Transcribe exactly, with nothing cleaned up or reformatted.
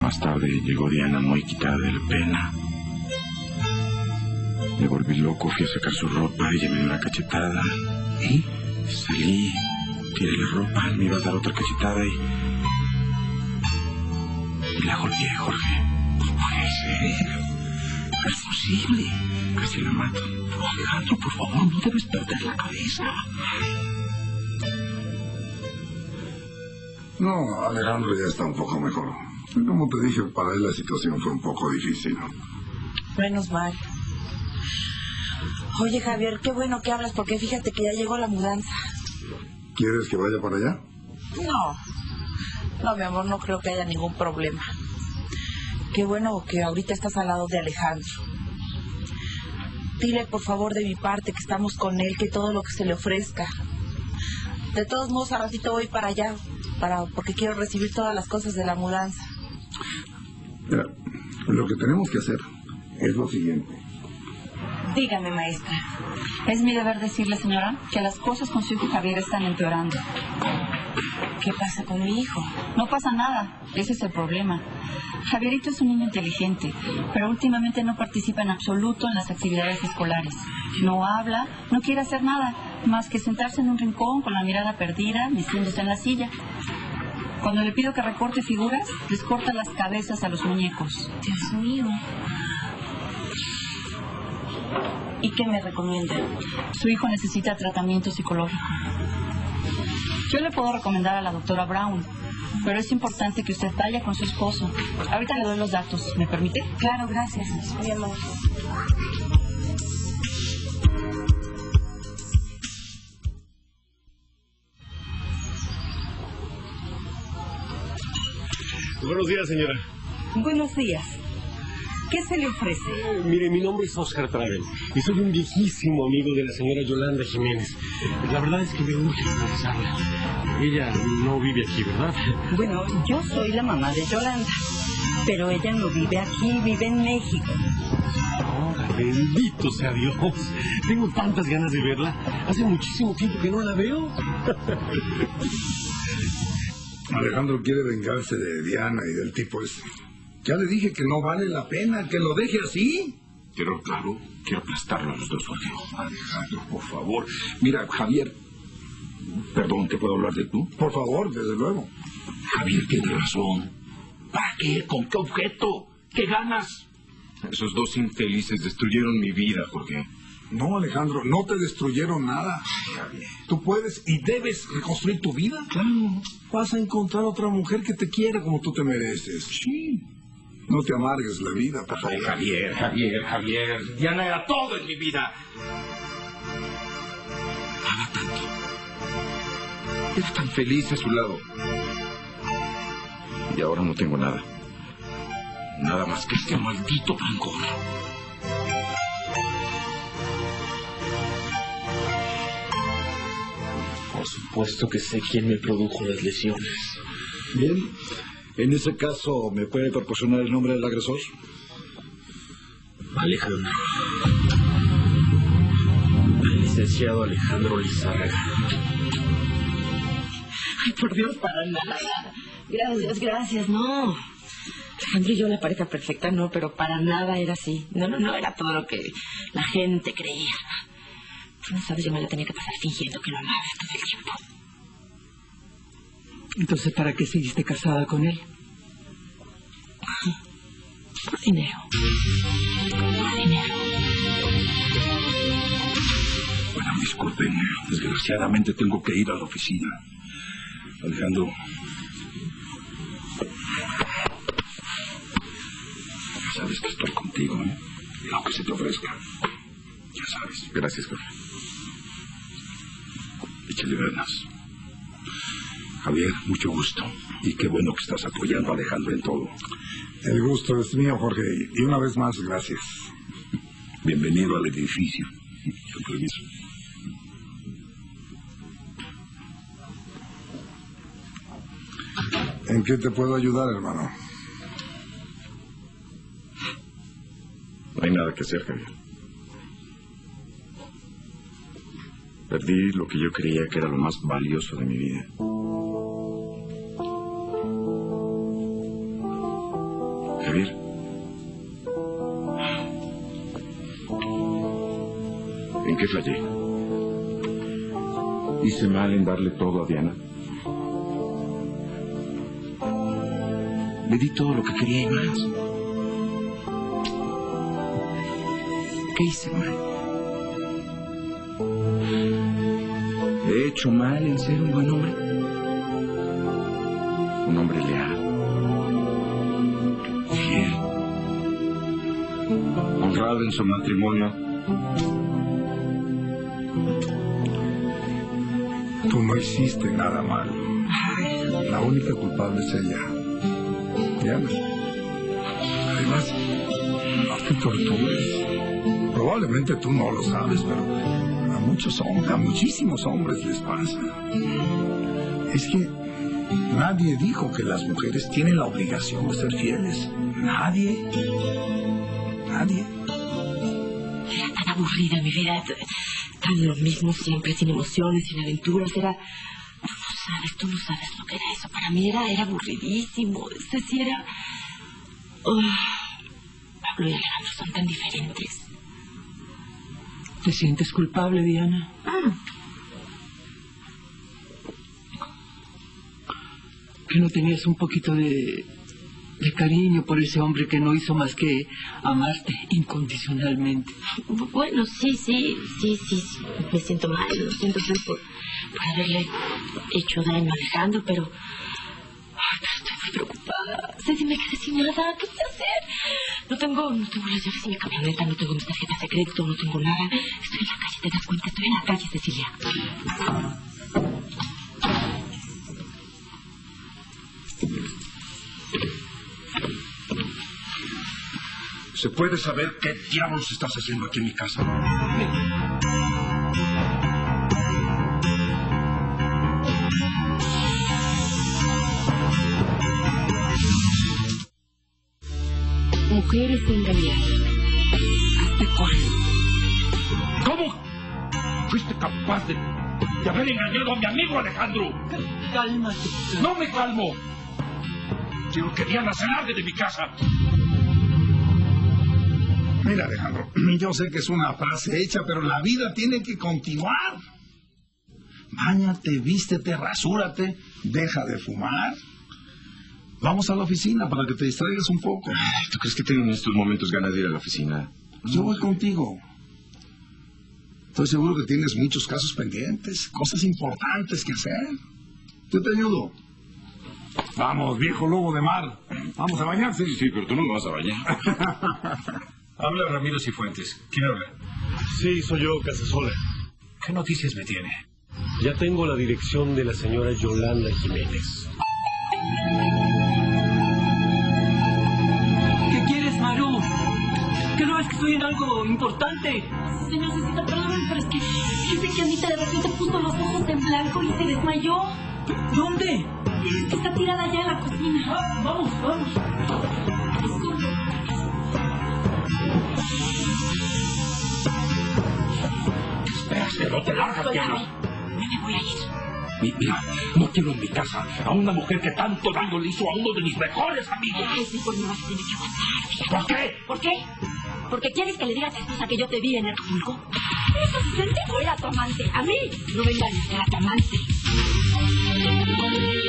Más tarde llegó Diana muy quitada de la pena. Me volví loco, fui a sacar su ropa, ella me dio una cachetada. ¿Y? Salí, tiré la ropa, me iba a dar otra cachetada y... Y la golpeé, Jorge. No puede ser. No es posible. Casi la mato. Pero Alejandro, por favor, no debes perder la cabeza. No, Alejandro ya está un poco mejor. Como te dije, para él la situación fue un poco difícil. Menos mal. Oye, Javier, qué bueno que hablas, porque fíjate que ya llegó la mudanza. ¿Quieres que vaya para allá? No. No, mi amor, no creo que haya ningún problema. Qué bueno que ahorita estás al lado de Alejandro. Dile, por favor, de mi parte, que estamos con él, que todo lo que se le ofrezca. De todos modos, a ratito voy para allá, para porque quiero recibir todas las cosas de la mudanza. Mira, lo que tenemos que hacer es lo siguiente. Dígame, maestra. Es mi deber decirle, señora, que las cosas con su hijo Javier están empeorando. ¿Qué pasa con mi hijo? No pasa nada, ese es el problema. Javierito es un niño inteligente, pero últimamente no participa en absoluto en las actividades escolares. No habla, no quiere hacer nada, más que sentarse en un rincón con la mirada perdida, meciéndose en la silla. Cuando le pido que recorte figuras, les corta las cabezas a los muñecos. Dios mío. ¿Y qué me recomienda? Su hijo necesita tratamiento psicológico. Yo le puedo recomendar a la doctora Brown, pero es importante que usted vaya con su esposo. Ahorita le doy los datos, ¿me permite? Claro, gracias, mi amor. Buenos días, señora. Buenos días. ¿Qué se le ofrece? Eh, mire, mi nombre es Oscar Travel y soy un viejísimo amigo de la señora Yolanda Jiménez. La verdad es que me urge conversarla. Ella no vive aquí, ¿verdad? Bueno, yo soy la mamá de Yolanda, pero ella no vive aquí, vive en México. Oh, bendito sea Dios. Tengo tantas ganas de verla. Hace muchísimo tiempo que no la veo. Alejandro quiere vengarse de Diana y del tipo ese. Ya le dije que no vale la pena, que lo deje así. Pero claro, quiero aplastarlo a los dos, Jorge. Alejandro, por favor. Mira, Javier... Perdón, ¿te puedo hablar de tú? Por favor, desde luego. Javier tiene razón. ¿Para qué? ¿Con qué objeto? ¿Qué ganas? Esos dos infelices destruyeron mi vida, Jorge. No, Alejandro, no te destruyeron nada. Javier, tú puedes y debes reconstruir tu vida. Claro. Vas a encontrar otra mujer que te quiera como tú te mereces. Sí. No te amargues la vida, por favor. Ay, Javier, Javier, Javier. Diana era todo en mi vida. Amaba tanto. Era tan feliz a su lado. Y ahora no tengo nada. Nada más que Este maldito rencor. Por supuesto que sé quién me produjo las lesiones. Bien. En ese caso, ¿me puede proporcionar el nombre del agresor? Alejandro. El licenciado Alejandro Lizárraga. Ay, por Dios, para nada. Gracias, gracias, no. Alejandro y yo, la pareja perfecta, no, pero para nada era así. No, no, no era todo lo que la gente creía. Tú no sabes, yo me la tenía que pasar fingiendo que lo amaba todo el tiempo. Entonces, ¿para qué seguiste casada con él? Por dinero. Por dinero. Bueno, disculpen. Desgraciadamente tengo que ir a la oficina. Alejandro. Ya sabes que estoy contigo, ¿eh? Lo que se te ofrezca. Ya sabes. Gracias, Jorge. Échale ganas. Javier, mucho gusto. Y qué bueno que estás apoyando a Alejandro en todo. El gusto es mío, Jorge. Y una vez más, gracias. Bienvenido al edificio. Con permiso. ¿En qué te puedo ayudar, hermano? No hay nada que hacer, Javier. Perdí lo que yo creía que era lo más valioso de mi vida. Javier. ¿En qué fallé? ¿Hice mal en darle todo a Diana? Le di todo lo que quería y más. ¿Qué hice mal? ¿He hecho mal en ser un buen hombre? Un hombre leal, fiel, honrado en su matrimonio. Tú no hiciste nada malo. La única culpable es ella. Diana. Además, no te tortures. Probablemente tú no lo sabes, pero a muchos hombres, a muchísimos hombres les pasa. Es que nadie dijo que las mujeres tienen la obligación de ser fieles. Nadie. Nadie. Era tan aburrida mi vida, tan lo mismo siempre, sin emociones, sin aventuras. Era... Tú no sabes, tú no sabes lo que era eso. Para mí era, era aburridísimo. Es decir, era... Oh, Pablo y Alejandro son tan diferentes. ¿Te sientes culpable, Diana? Ah. ¿Que no tenías un poquito de, de cariño por ese hombre que no hizo más que amarte incondicionalmente? Bueno, sí, sí, sí, sí, sí. Me siento mal, lo siento mal por, por haberle hecho daño a Alejandro, pero... Ay, pero estoy muy preocupada. Ceci, me quedé sin nada. ¿Qué voy a hacer? No tengo, no tengo las llaves de mi camioneta, no tengo mis tarjetas de crédito, no tengo nada. Estoy en la calle, ¿te das cuenta? Estoy en la calle, Cecilia. ¿Se puede saber qué diablos estás haciendo aquí en mi casa? Mujeres engañadas. ¿Hasta cuándo? ¿Cómo? ¿Fuiste capaz de, de haber engañado a mi amigo Alejandro? Cálmate. ¡No me calmo! Quiero que Diana se largue de mi casa. Mira, Alejandro, yo sé que es una frase hecha, pero la vida tiene que continuar. Báñate, vístete, rasúrate, deja de fumar. Vamos a la oficina para que te distraigas un poco. ¿Tú crees que tengo en estos momentos ganas de ir a la oficina? Yo voy contigo. Estoy seguro que tienes muchos casos pendientes, cosas importantes que hacer. Yo te ayudo. Vamos, viejo lobo de mar. Vamos a bañarse. Sí, pero tú no me vas a bañar. Habla Ramiro Cifuentes. ¿Quién habla? Sí, soy yo, Casasola. ¿Qué noticias me tiene? Ya tengo la dirección de la señora Yolanda Jiménez. ¿Qué quieres, Maru? ¿Que no ves que estoy en algo importante? Señor Cecita, perdón, pero es que dice que Anita de repente puso los ojos en blanco y se desmayó. ¿Dónde? Está tirada allá en la cocina. Ah, vamos, vamos. Espera, que no te largas, Diana. No me voy a ir. Mira, no quiero en mi casa a una mujer que tanto daño le hizo a uno de mis mejores amigos. Ay, sí, pues me vas a tener que aguantar. ¿Por qué? ¿Por qué? ¿Porque quieres que le diga a tu esposa que yo te vi en Acapulco? ¿Eso se siente o era tu amante? A mí no me engañes, era tu amante.